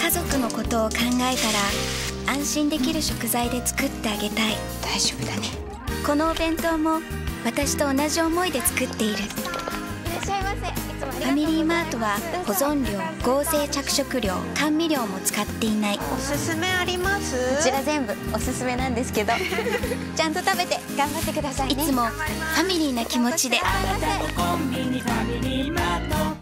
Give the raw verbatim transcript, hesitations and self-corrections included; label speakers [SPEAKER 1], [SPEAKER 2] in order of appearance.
[SPEAKER 1] 家族のことを考えたら安心できる食材で作ってあげたい。
[SPEAKER 2] 大丈夫だね。
[SPEAKER 1] このお弁当も私と同じ思いで作っている。
[SPEAKER 2] いらっしゃいませ。いつもありがとうございます。
[SPEAKER 1] ファミリーマートは保存料、合成着色料、甘味料も使っていない。
[SPEAKER 2] おすすめあります？
[SPEAKER 3] こちら全部おすすめなんですけどちゃんと食べて頑張ってくださいね。
[SPEAKER 1] いつもファミリーな気持ちで。
[SPEAKER 4] あなたのコンビニファミリーマート